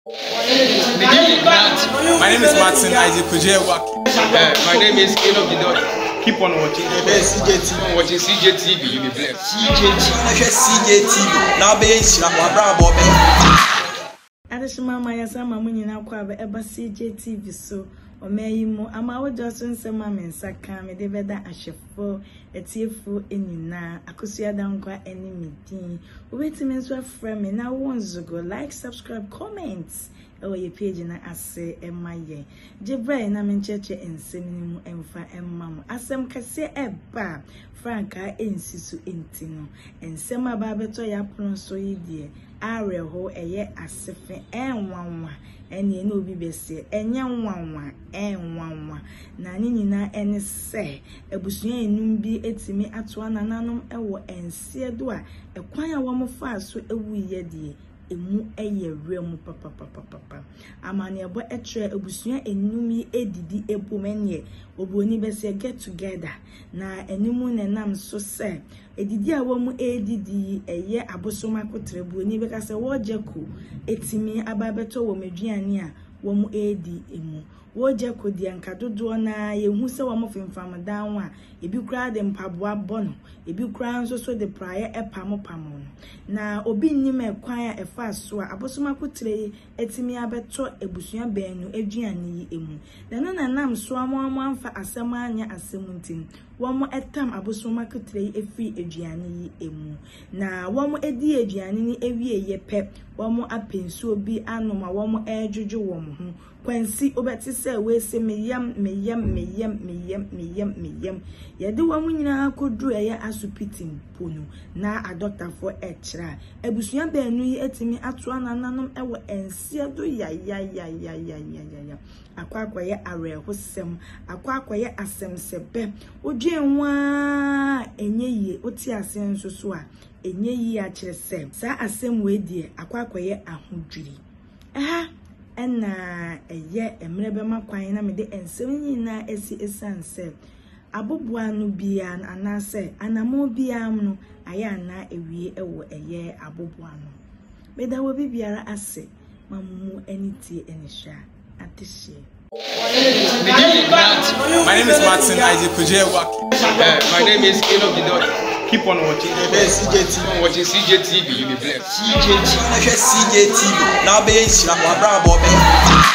My name is Martin Isaac Kujewak. My name is King of the Dot. Keep on watching. CJTV. Watching CJTV, you'll be blessed. CJTV. Now be bravo. Adishima Maya Sama Munina Kwaba Eba CJTV so Omeyimu Amawo Johnson Sema Mensaka me de beda ashefo etiefu enina akusia dankwa eni midin obetimi nso afra me na wonzo go like subscribe comment ye page na ase emaye jebre na mencheche ensemimu emfa emmam asem kase eba franka ensisu entino ensema ba beto ya pron so yidie areho eye asefe enwanwa eni na obi bese enye nwanwa enwanwa na ni nyina ene se ebusua enum bi etimi atoa nananom ewo ense do a ekwan a wo mfa so ewu yedie emu eye remu papa amane ebo etre ebusua enum yi edidi ebomenie oboni bese get together na enimu nenam so se edidi a wo mu edidi eye abosoma kotrebu oni beka se wo jeku etimi ababeto wo meduane a wo mu edi emu wo jeku di ankadodo na yehu se wo mo fimfam dan a ebi kura de mpaboa bono ebi kura nso so de praye epamopamo na obi nnim ekwan a efa so a abosoma kotre etimi abeto ebusua benu aduane yi emu na no nam so amfa asem anya asemuntin womo etam abosoma kotre efi aduane yi emu na womo edi aduane ni ewie ye pe womo apensu obi anoma womo ejwojo womo ho kwansi obeti se we se meyam yede womo nyina kodru eye asupitin ponu na a doctor for extra ebusua benu yi etimi atoa nananom ewo ense do ya akwakoye arehosem akwakoye asemsebe odwenwa enyeyi oti ase nso so a enyeyi a kyerese sa asem we die akwakoye ahodwiri ena eye emrebe makwan na mede ensem nyina esi esanse abobua no bia anase anamo bia no aya na ewie ewo eye abobua no meda wo bibiara ase mamu eniti enisha atishie. My name is Martin Isaac Kujewak. My name is King of the Dot. Keep on watching. CJTV. Watching CJTV, you'll be blessed. CJTV. Now be bravo.